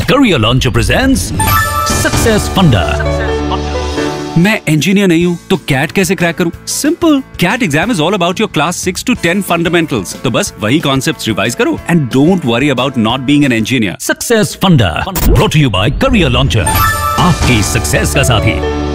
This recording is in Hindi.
Career Launcher presents Success Funda. मैं इंजीनियर नहीं हूँ तो कैट कैसे क्रैक करूँ? Simple, CAT exam is all about your class 6 to 10 fundamentals. तो बस वही कॉन्सेप्ट्स रिवाइज करो and don't worry about not being an engineer. Success Funda brought to you by Career Launcher. आपकी सक्सेस का साथी।